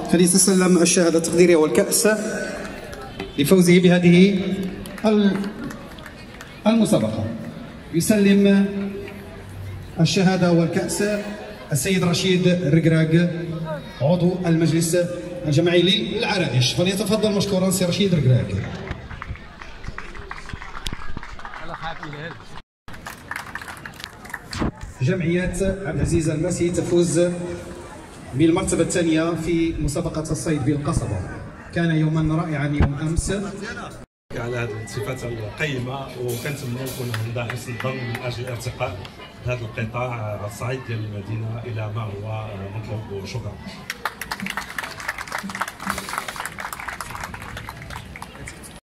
فليتسلم الشهادة التقديرية والكأس لفوزه بهذه المسابقة. يسلم الشهادة والكأس السيد رشيد الركراك عضو المجلس الجماعي للعرائش، فليتفضل مشكورا سي رشيد الركراك. جمعية عبد العزيز الماسي تفوز بالمرتبة الثانية في مسابقة الصيد بالقصبة. كان يوما رائعا يوم أمس على هذه الصفات القيمة، وكنتمنى يكون عندها حسن الظن من أجل ارتقاء هذا القطاع الصعيد ديال المدينة إلى ما هو مطلوب. وشكرا.